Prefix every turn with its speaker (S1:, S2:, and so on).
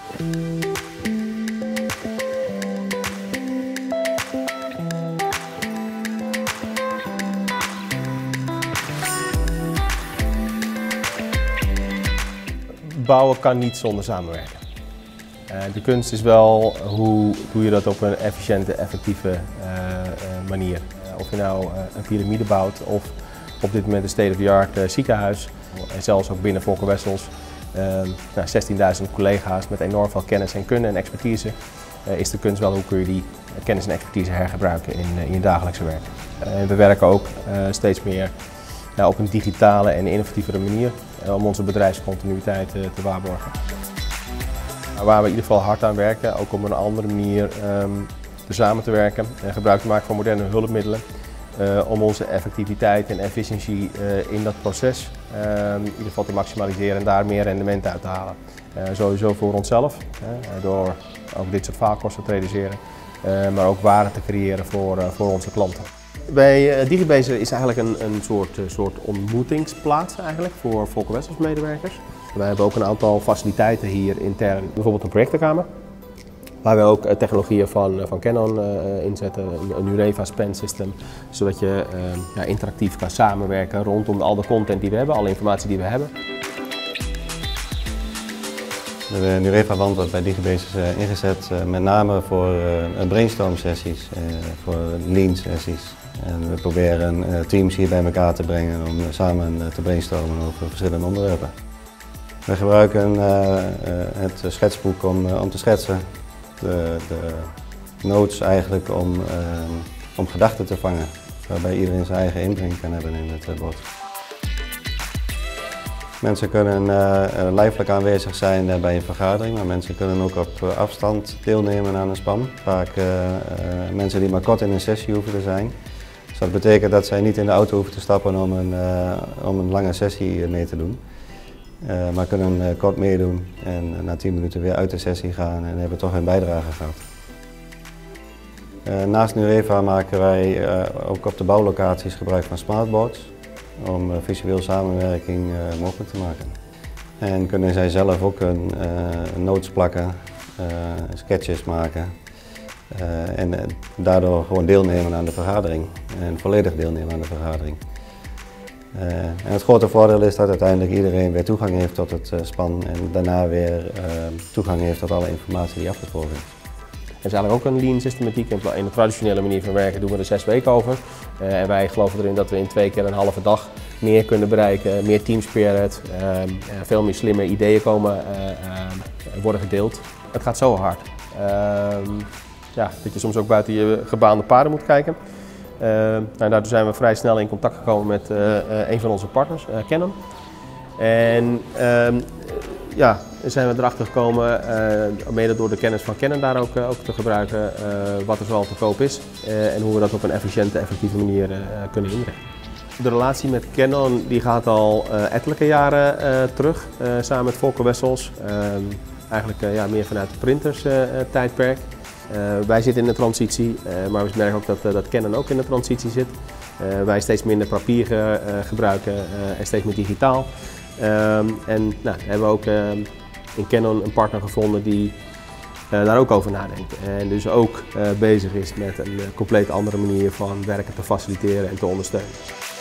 S1: Bouwen kan niet zonder samenwerken. De kunst is wel hoe doe je dat op een efficiënte, effectieve manier. Of je nou een piramide bouwt of op dit moment een state-of-the-art ziekenhuis. En zelfs ook binnen Volker Wessels 16.000 collega's met enorm veel kennis en kunde en expertise. Is de kunst wel hoe kun je die kennis en expertise hergebruiken in je dagelijkse werk. We werken ook steeds meer op een digitale en innovatievere manier om onze bedrijfscontinuïteit te waarborgen. Waar we in ieder geval hard aan werken, ook op een andere manier samen te werken en gebruik te maken van moderne hulpmiddelen om onze effectiviteit en efficiëntie in dat proces in ieder geval te maximaliseren en daar meer rendement uit te halen. Sowieso voor onszelf, door ook dit soort faalkosten te reduceren, maar ook waarde te creëren voor onze klanten. Bij Digibase is eigenlijk een soort ontmoetingsplaats eigenlijk voor Volker Wessels medewerkers. Wij hebben ook een aantal faciliteiten hier intern, bijvoorbeeld een projectenkamer, waar we ook technologieën van Canon inzetten, een Ureva Span System, zodat je interactief kan samenwerken rondom al de content die we hebben, alle informatie die we hebben.
S2: De Ureva-wand wordt bij Digibase ingezet met name voor brainstorm sessies, voor lean sessies. En we proberen teams hier bij elkaar te brengen om samen te brainstormen over verschillende onderwerpen. We gebruiken het schetsboek om te schetsen, de notes eigenlijk om gedachten te vangen, waarbij iedereen zijn eigen inbreng kan hebben in het bord. Mensen kunnen lijfelijk aanwezig zijn bij een vergadering, maar mensen kunnen ook op afstand deelnemen aan een span. Vaak mensen die maar kort in een sessie hoeven te zijn. Dus dat betekent dat zij niet in de auto hoeven te stappen om een lange sessie mee te doen. Maar kunnen kort meedoen en na 10 minuten weer uit de sessie gaan en hebben toch een bijdrage gehad. Naast Ureva maken wij ook op de bouwlocaties gebruik van smartboards om visueel samenwerking mogelijk te maken. En kunnen zij zelf ook een notes plakken, sketches maken en daardoor gewoon deelnemen aan de vergadering en volledig deelnemen aan de vergadering. En het grote voordeel is dat uiteindelijk iedereen weer toegang heeft tot het span en daarna weer toegang heeft tot alle informatie die afgesproken is.
S1: Er is eigenlijk ook een lean systematiek. In de traditionele manier van werken doen we er 6 weken over. En wij geloven erin dat we in 2 keer een halve dag meer kunnen bereiken, meer team spirit, veel meer slimme ideeën worden gedeeld. Het gaat zo hard. Dat je soms ook buiten je gebaande paden moet kijken. Daardoor zijn we vrij snel in contact gekomen met een van onze partners, Canon. En zijn we erachter gekomen, mede door de kennis van Canon daar ook te gebruiken, wat er zoal te koop is en hoe we dat op een efficiënte, effectieve manier kunnen inrichten. De relatie met Canon die gaat al ettelijke jaren terug, samen met Volker Wessels. Eigenlijk meer vanuit het printerstijdperk. Wij zitten in de transitie, maar we merken ook dat Canon ook in de transitie zit. Wij steeds minder papier gebruiken en steeds meer digitaal. Hebben we ook in Canon een partner gevonden die daar ook over nadenkt. En dus ook bezig is met een compleet andere manier van werken te faciliteren en te ondersteunen.